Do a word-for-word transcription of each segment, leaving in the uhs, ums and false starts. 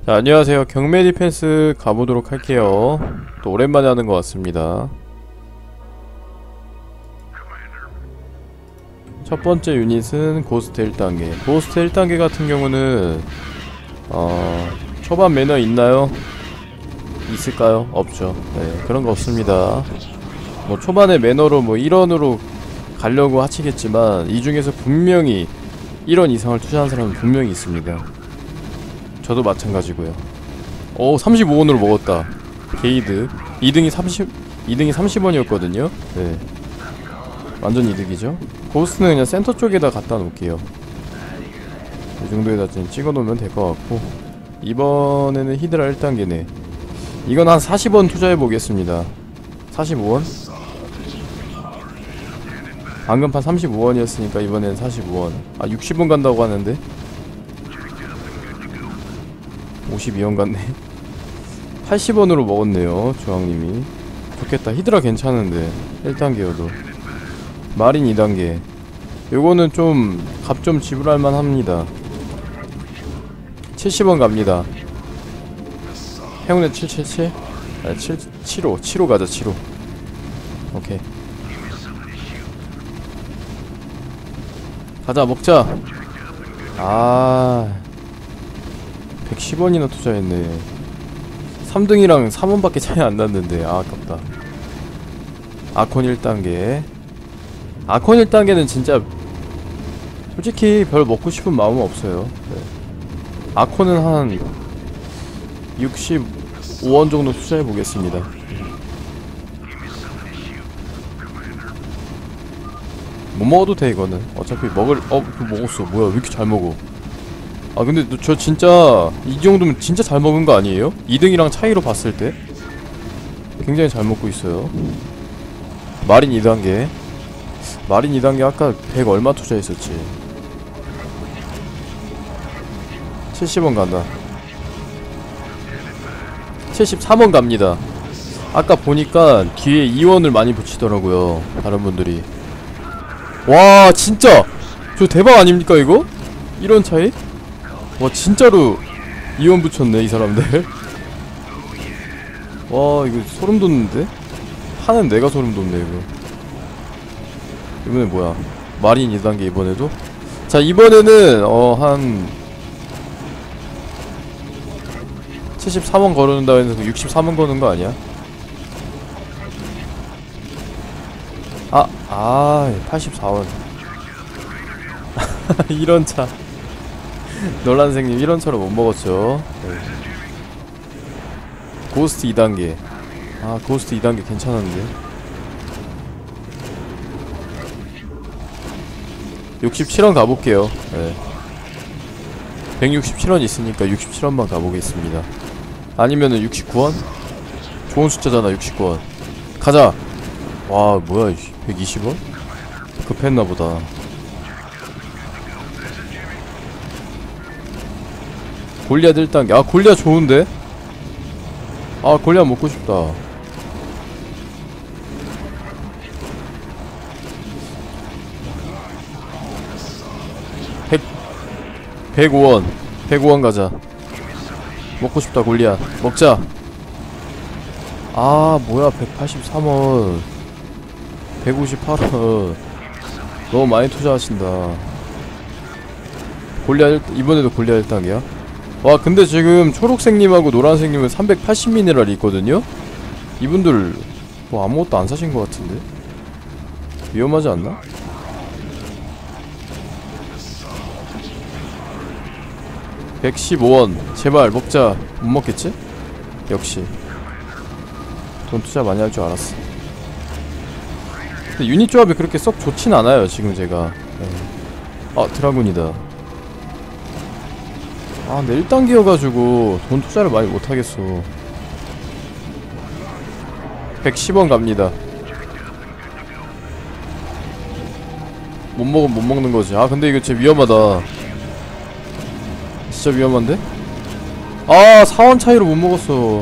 자, 안녕하세요. 경매 디펜스 가보도록 할게요. 또 오랜만에 하는 것 같습니다. 첫 번째 유닛은 고스트 일 단계. 고스트 일 단계 같은 경우는 어... 초반 매너 있나요? 있을까요? 없죠. 네, 그런 거 없습니다. 뭐 초반에 매너로 뭐 일 원으로 가려고 하시겠지만 이 중에서 분명히 일 원 이상을 투자한 사람은 분명히 있습니다. 저도 마찬가지고요. 오, 삼십오 원으로 먹었다. 게이드. 이등이 삼십, 이등이 삼십 원이었거든요. 네. 완전 이득이죠. 고스트는 그냥 센터 쪽에다 갖다 놓을게요. 이 정도에다 좀 찍어 놓으면 될 것 같고, 이번에는 히드라 일 단계네. 이건 한 사십 원 투자해 보겠습니다. 사십오 원? 방금 판 삼십오 원이었으니까 이번엔 사십오 원. 아, 육십 원 간다고 하는데 오십이 원 같네. 팔십 원으로 먹었네요, 조항님이. 좋겠다. 히드라 괜찮은데 일 단계여도. 마린 이 단계. 요거는 좀 값 좀 지불할만 합니다. 칠십 원 갑니다. 행운의 칠칠칠? 아, 칠, 칠오. 칠오 가자, 칠오. 오케이. 가자, 먹자. 아, 백십 원이나 투자했네. 삼 등이랑 삼 원밖에 차이 안 났는데, 아, 아깝다. 아콘 일 단계. 아콘 일 단계는 진짜 솔직히 별 먹고 싶은 마음은 없어요. 네. 아콘은 한 육십오 원 정도 투자해 보겠습니다. 못 먹어도 돼, 이거는. 어차피 먹을, 어, 먹었어. 뭐야, 왜 이렇게 잘 먹어. 아, 근데 저 진짜 이 정도면 진짜 잘 먹은 거 아니에요? 이 등이랑 차이로 봤을 때 굉장히 잘 먹고 있어요. 마린 이 단계. 마린 이 단계 아까 백 얼마 투자했었지? 칠십 원 간다. 칠십삼 원 갑니다. 아까 보니까 뒤에 이 원을 많이 붙이더라고요, 다른 분들이. 와, 진짜 저 대박 아닙니까 이거? 일 원 차이? 와, 진짜로 이 원 붙였네 이 사람들. 와, 이거 소름 돋는데? 하는 내가 소름 돋네 이거. 이번에 뭐야, 마린 이 단계 이번에도? 자, 이번에는 어 한 칠십삼 원 걸어놓는다고 해서 육십삼 원 거는 거 아니야? 아, 아, 팔십사 원. 일 원 차. 놀란생님 일 원 차로 못 먹었죠. 네. 고스트 이 단계. 아, 고스트 이 단계 괜찮았는데. 육십칠 원 가볼게요. 네. 백육십칠 원 있으니까 육십칠 원만 가보겠습니다. 아니면은 육십구 원? 좋은 숫자잖아, 육십구 원. 가자! 와, 뭐야, 백이십 원? 급했나보다. 골리앗 일 단계. 아, 골리앗 좋은데? 아, 골리앗 먹고 싶다. 백, 백오 원. 백오 원 가자. 먹고 싶다, 골리앗. 먹자. 아, 뭐야, 백팔십삼 원. 백오십팔 원. 너무 많이 투자하신다. 골리앗, 이번에도 골리앗 일 단계야? 와, 근데 지금 초록색님하고 노란색님은 삼백팔십 미네랄이 있거든요? 이분들 뭐 아무것도 안 사신 것 같은데? 위험하지 않나? 백십오 원. 제발 먹자. 못 먹겠지? 역시 돈 투자 많이 할 줄 알았어. 근데 유닛 조합이 그렇게 썩 좋진 않아요 지금 제가. 네. 아, 드라군이다. 아, 근데 일 단계여가지고 돈 투자를 많이 못하겠어. 백십 원 갑니다. 못 먹으면 못 먹는거지. 아, 근데 이거 진짜 위험하다. 진짜 위험한데? 아, 사 원 차이로 못 먹었어.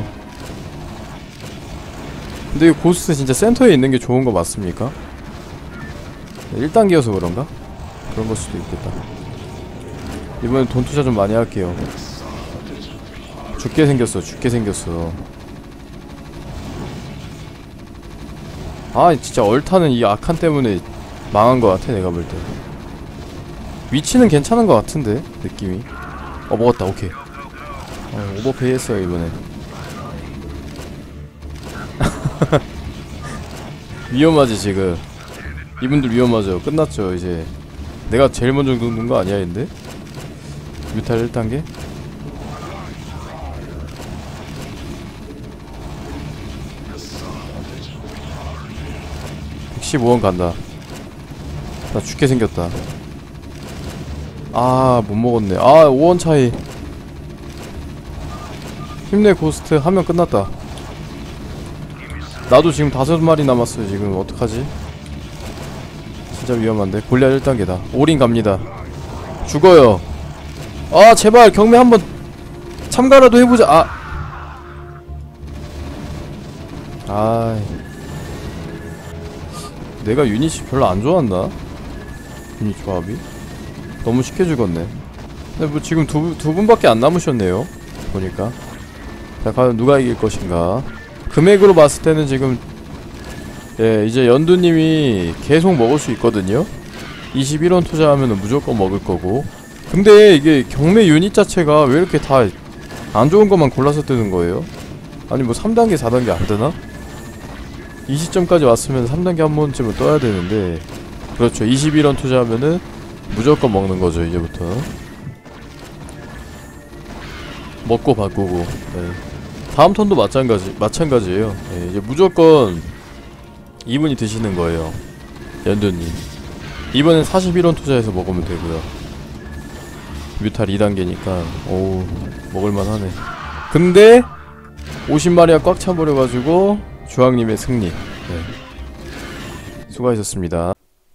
근데 이 고스트 진짜 센터에 있는게 좋은거 맞습니까? 일 단계여서 그런가? 그런 걸 수도 있겠다. 이번엔 돈 투자 좀 많이 할게요. 죽게 생겼어 죽게 생겼어. 아 진짜 얼타는 이 아칸 때문에 망한 것 같아 내가 볼 때. 위치는 괜찮은 것 같은데 느낌이. 어 먹었다. 오케이. 어, 오버페이 했어요 이번에. 위험하지 지금. 이분들 위험하죠. 끝났죠 이제. 내가 제일 먼저 누른 거 아니야 근데? 뮤탈 일 단계? 백십오 원 간다. 나 죽게 생겼다. 아 못먹었네. 아 오 원 차이. 힘내 고스트. 하면 끝났다. 나도 지금 다섯 마리 남았어요 지금. 어떡하지? 진짜 위험한데. 골리앗 일 단계다 올인 갑니다. 죽어요. 아 제발 경매 한번 참가라도 해보자. 아 아이 내가 유닛이 별로 안 좋았나? 유닛 조합이? 너무 쉽게 죽었네. 근데 뭐 지금 두, 두 분밖에 안 남으셨네요 보니까. 자 과연 누가 이길 것인가. 금액으로 봤을 때는 지금 예 이제 연두님이 계속 먹을 수 있거든요. 이십일 원 투자하면은 무조건 먹을 거고. 근데 이게 경매 유닛 자체가 왜 이렇게 다 안 좋은 것만 골라서 뜨는 거예요? 아니 뭐 삼 단계 사 단계 안 뜨나? 이 시점까지 왔으면 삼 단계 한 번쯤은 떠야 되는데. 그렇죠. 이십일 원 투자하면은 무조건 먹는 거죠 이제부터. 먹고 바꾸고. 네. 다음 턴도 마찬가지, 마찬가지예요. 네, 이제 무조건 이분이 드시는 거예요 연두님. 이번엔 사십일 원 투자해서 먹으면 되고요. 뮤탈 이 단계니까 오우 먹을만하네. 근데 오십 마리가 꽉 차버려가지고 주황님의 승리. 네. 수고하셨습니다.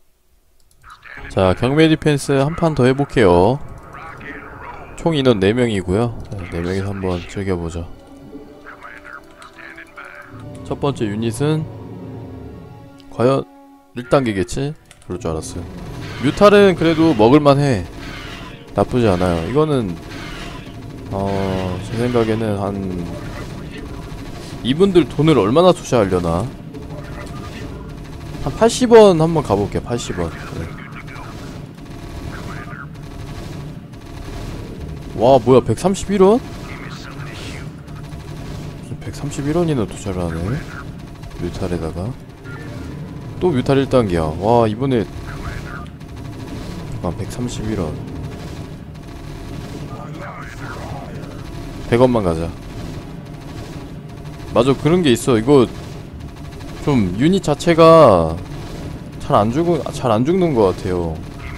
자 경매 디펜스 한 판 더 해볼게요. 총 인원 네 명이고요 네 명이서 한번 즐겨보죠. 첫 번째 유닛은 과연 일 단계겠지? 그럴 줄 알았어요. 뮤탈은 그래도 먹을만해. 나쁘지 않아요. 이거는 어... 제 생각에는 한 이분들 돈을 얼마나 투자하려나. 한 팔십 원 한번 가볼게. 팔십 원. 네. 와 뭐야 백삼십일 원? 백삼십일 원이나 투자를 하네 뮤탈에다가. 또 뮤탈 일 단계야 와 이번에. 아 백삼십일 원 백 원만 가자. 맞아 그런게 있어. 이거 좀 유닛 자체가 잘 안 죽은 잘 안 죽는 것 같아요.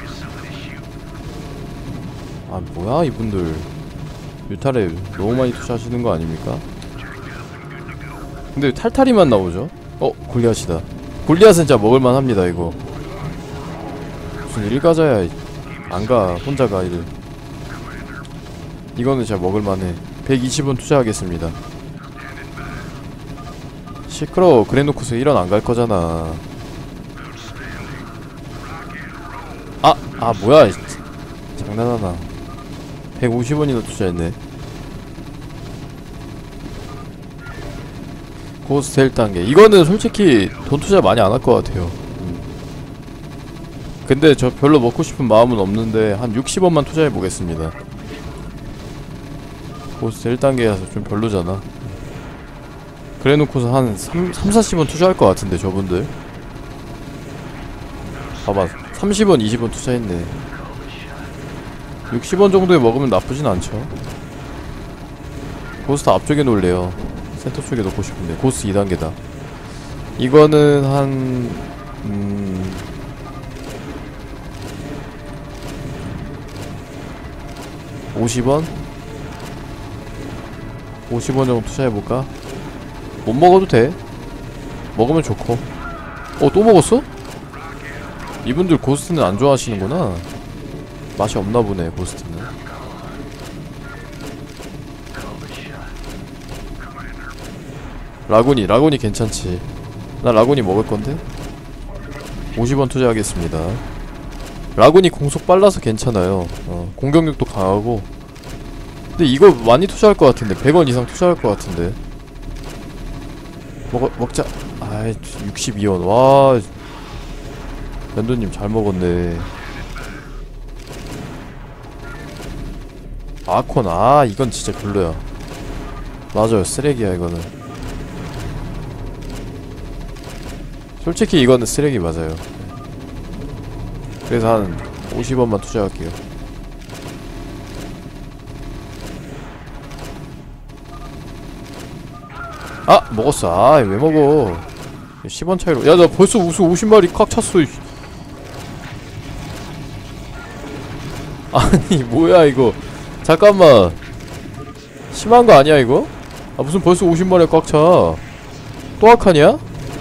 아 뭐야 이분들 뮤탈에 너무 많이 투자하시는 거 아닙니까? 근데 탈탈이만 나오죠? 어 골리앗이다. 골리앗은 진짜 먹을만 합니다 이거. 무슨 일가자야. 안가 혼자가 이를. 이거는 진짜 먹을만해. 백이십 원 투자하겠습니다. 시끄러워. 그래놓고서 일 원 안 갈 거잖아. 아! 아 뭐야 장난하나. 백오십 원이나 투자했네. 고스트 일 단계 이거는 솔직히 돈 투자 많이 안 할 것 같아요. 음. 근데 저 별로 먹고 싶은 마음은 없는데 한 육십 원만 투자해 보겠습니다. 고스트 일 단계라서 좀 별로잖아. 그래놓고서 한 삼, 사십 원 투자할 것 같은데 저분들. 봐봐 삼십 원 이십 원 투자했네. 육십 원 정도에 먹으면 나쁘진 않죠. 고스트 앞쪽에 놓을래요. 센터 쪽에 놓고 싶은데. 고스트 이 단계다. 이거는 한... 음... 오십 원? 오십 원 정도 투자해볼까? 못 먹어도 돼. 먹으면 좋고. 어 또 먹었어? 이분들 고스트는 안 좋아하시는구나. 맛이 없나보네 고스트는. 라군이 라군이 괜찮지. 나 라군이 먹을건데? 오십 원 투자하겠습니다. 라군이 공속 빨라서 괜찮아요. 어, 공격력도 강하고 근데 이거 많이 투자할 것 같은데 백 원 이상 투자할 것 같은데. 먹어, 먹자. 아이 육십이 원. 와 연두님 잘 먹었네. 아콘. 아 이건 진짜 별로야. 맞아요 쓰레기야 이거는. 솔직히 이거는 쓰레기 맞아요. 그래서 한 오십 원만 투자할게요. 아! 먹었어. 아 왜 먹어. 십 원 차이로. 야 나 벌써 우수 오십 마리 꽉 찼어. 아니 뭐야 이거. 잠깐만 심한거 아니야 이거? 아 무슨 벌써 오십 마리 꽉 차. 또 악하냐?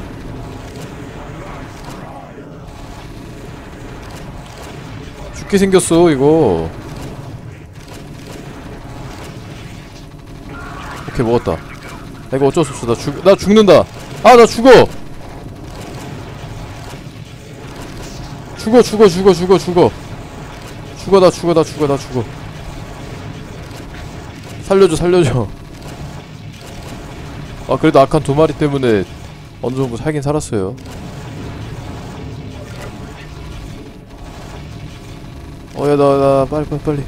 죽게 생겼어 이거. 오케이 먹었다. 나 이거 어쩔 수 없어. 나 죽.. 나 죽는다. 아 나 죽어. 죽어 죽어 죽어 죽어 죽어 죽어 나 죽어 나 죽어 나 죽어. 살려줘 살려줘. 아 그래도 악한 두 마리 때문에 어느 정도 살긴 살았어요. 어야 나 나 빨리 빨리 빨리.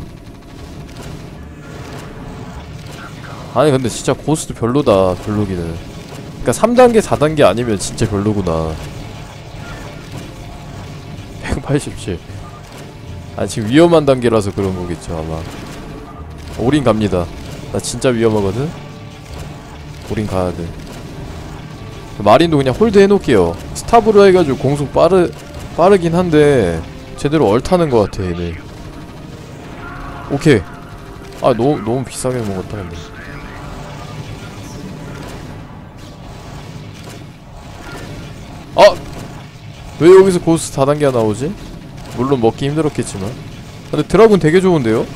아니 근데 진짜 고스트 별로다. 별로기는. 그니까 삼 단계 사 단계 아니면 진짜 별로구나. 백팔십칠. 아 지금 위험한 단계라서 그런 거겠죠 아마. 올인 갑니다. 나 진짜 위험하거든. 올인 가야돼. 마린도 그냥 홀드 해놓을게요. 스탑으로 해가지고 공속 빠르.. 빠르긴 한데 제대로 얼타는 것 같아 얘네. 오케이. 아 너무 너무 비싸게 먹었다 근데. 아! 왜 여기서 고스 사 단계가 나오지? 물론 먹기 힘들었겠지만. 근데 드라군 되게 좋은데요?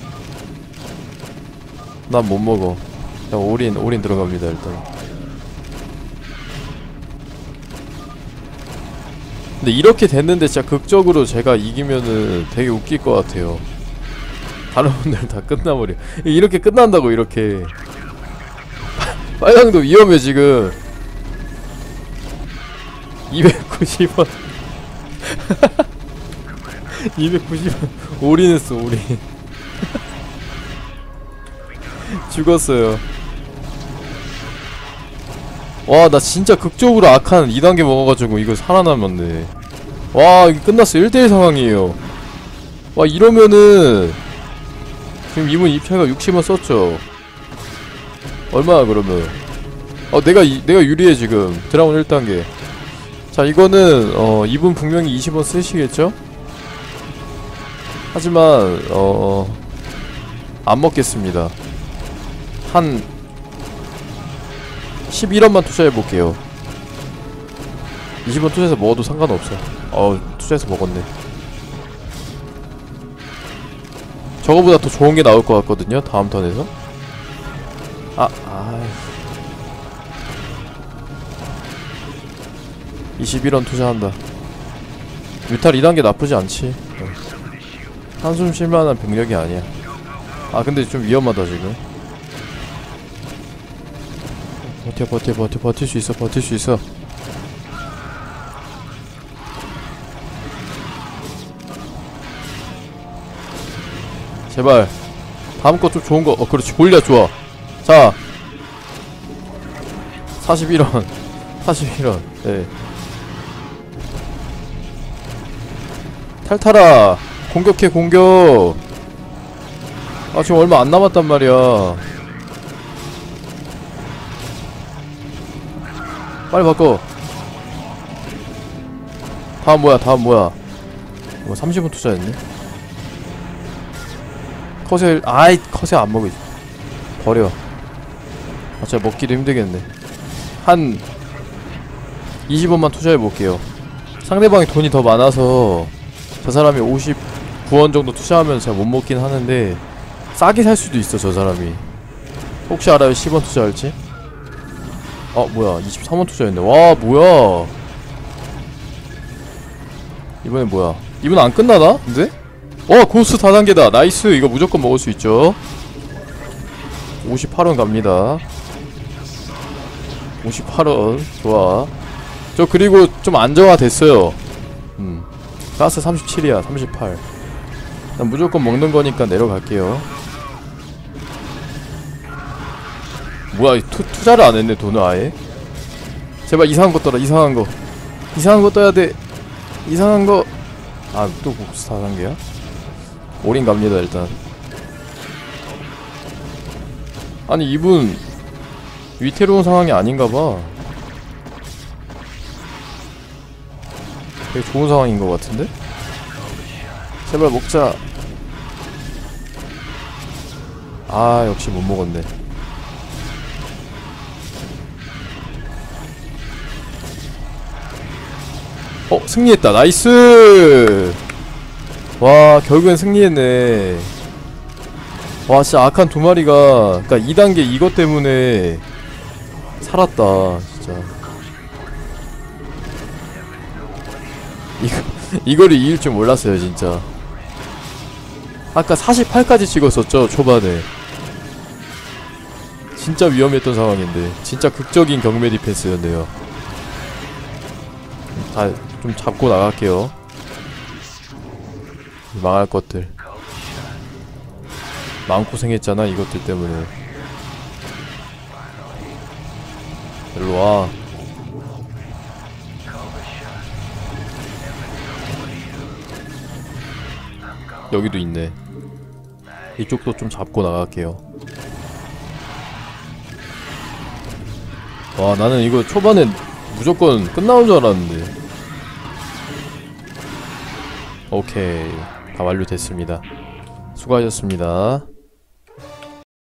난 못 먹어. 그냥 올인, 올인 들어갑니다 일단. 근데 이렇게 됐는데 진짜 극적으로 제가 이기면은 되게 웃길 것 같아요. 다른 분들 다 끝나버려. 이렇게 끝난다고 이렇게. 빨강도 위험해 지금. 이백구십 원. 이백구십 원 올인했어 올인. 죽었어요. 와 나 진짜 극적으로 악한 이 단계 먹어가지고 이거 살아남았네. 와 이거 끝났어. 일 대 일 상황이에요. 와 이러면은 지금 이분 입찰가 육십 원 썼죠. 얼마야 그러면. 어 내가 이, 내가 유리해 지금. 드라곤 일 단계. 자 이거는 어 이분 분명히 이십 원 쓰시겠죠? 하지만 어 안 먹겠습니다. 한 십일 원만 투자해볼게요. 이십 원 투자해서 먹어도 상관없어. 어 투자해서 먹었네. 저거보다 더 좋은게 나올 것 같거든요 다음 턴에서. 아.. 아이 이십일 원 투자한다. 뮤탈 이 단계 나쁘지 않지. 어. 한숨 쉴만한 병력이 아니야. 아 근데 좀 위험하다 지금. 버텨 버텨 버텨 버틸 수 있어 버틸 수 있어. 제발 다음 거 좀 좋은 거. 어 그렇지 골리앗 좋아. 자 사십일 원 사십일 원. 네 탈타라 공격해 공격. 아 지금 얼마 안 남았단 말이야. 빨리 바꿔. 다음 뭐야 다음 뭐야. 뭐 삼십 원 투자했네. 커셀 아이 커셀 안 먹어. 버려. 아 진짜 먹기도 힘들겠네. 한 이십 원만 투자해볼게요. 상대방이 돈이 더 많아서 저 사람이 오십구 원 정도 투자하면 제가 못 먹긴 하는데 싸게 살 수도 있어 저 사람이. 혹시 알아요? 십 원 투자할지? 어 뭐야 이십삼 원 투자했네. 와 뭐야 이번엔 뭐야. 이번 안 끝나나? 근데? 어 고스 사 단계다. 나이스. 이거 무조건 먹을 수 있죠. 오십팔 원 갑니다. 오십팔 원 좋아. 저 그리고 좀 안정화 됐어요. 음 가스 삼십칠이야. 삼십팔. 난 무조건 먹는 거니까 내려갈게요. 뭐야, 투, 투자를 안 했네. 돈을 아예. 제발 이상한 거 떠라. 이상한 거 이상한 거 떠야 돼. 이상한 거. 아, 또 사 단계야? 올인 갑니다. 일단. 아니 이분 위태로운 상황이 아닌가봐. 되게 좋은 상황인 것 같은데? 제발 먹자. 아, 역시 못 먹었네. 어, 승리했다. 나이스. 와, 결국엔 승리했네. 와, 진짜 악한 두 마리가, 그니까 이 단계 이것 때문에 살았다. 진짜 이거 이거를 이길 줄 몰랐어요. 진짜 아까 사십팔까지 찍었었죠. 초반에 진짜 위험했던 상황인데 진짜 극적인 경매 디펜스였네요. 다 좀 잡고 나갈게요. 망할 것들 마음고생했잖아 이것들 때문에. 일로와. 여기도 있네. 이쪽도 좀 잡고 나갈게요. 와, 나는 이거 초반에 무조건 끝나온 줄 알았는데. 오케이, 다 완료됐습니다. 수고하셨습니다.